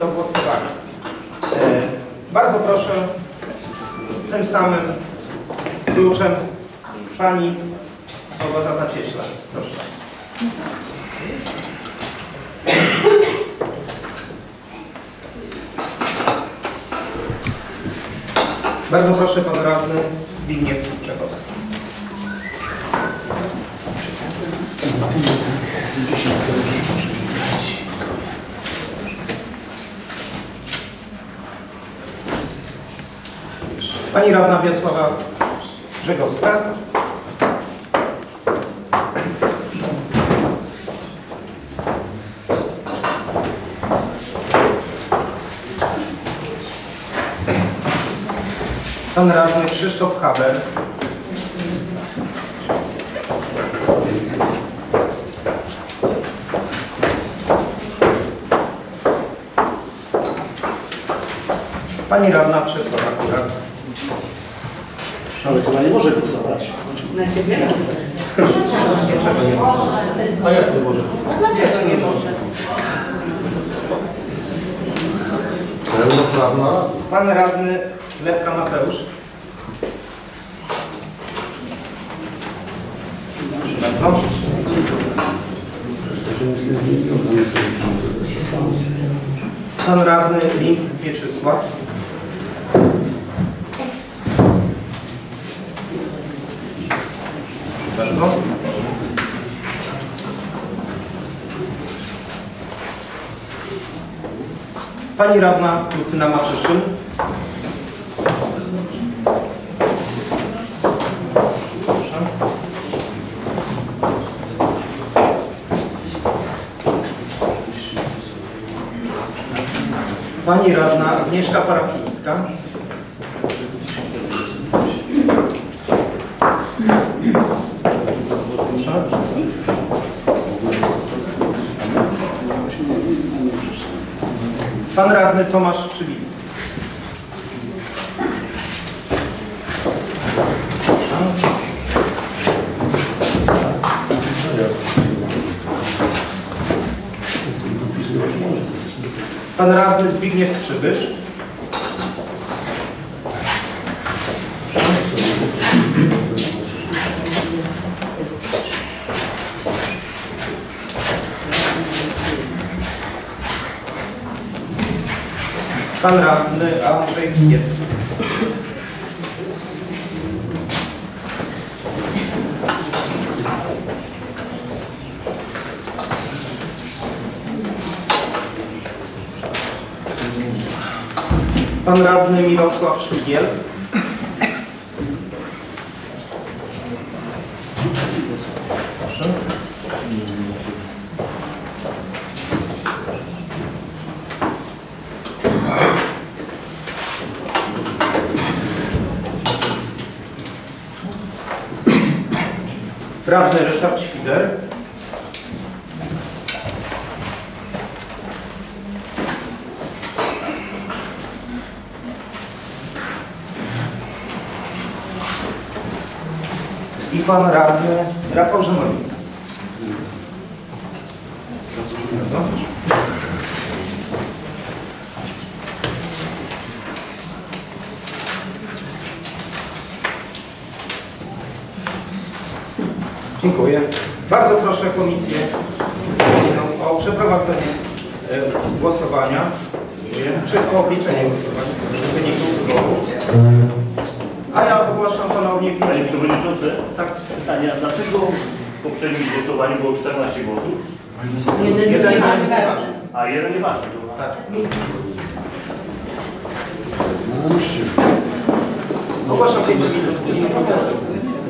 do głosowania. Bardzo proszę, tym samym kluczem pani Małgorzata Cieśla. Proszę. Bardzo proszę, pan radny Zbigniew Czechowski. Pani radna Wiesława Brzegowska. Pan radny Krzysztof Haber. Pani radna Czesława Kura. Ale chyba nie może głosować. Na siebie? Dlaczego nie może? A jak nie może? Dlaczego nie może? Pełnoprawna. Pan radny Lewka Mateusz. Bardzo. Pan radny Link Mieczysław. Bardzo. Pani radna Lucyna Maczyszyn. Pani radna Agnieszka Parafińska. Pan radny Tomasz Przybilski. Pan radny Zbigniew Przybysz. Pan radny Andrzej Kiet. Pan radny Mirosław Szpigiel. Proszę. Radny Ryszard Świder. I pan radny Rafał Żanowicz. Dziękuję. Bardzo proszę komisję o przeprowadzenie głosowania. O obliczenie głosowania wyników wyborów. A ja ogłaszam ponownie... Panie Przewodniczący, tak. pytanie, a dlaczego w poprzednim głosowaniu było 14 głosów? Jeden nieważny. A jeden nieważny. Tak. Ogłaszam 5 minut.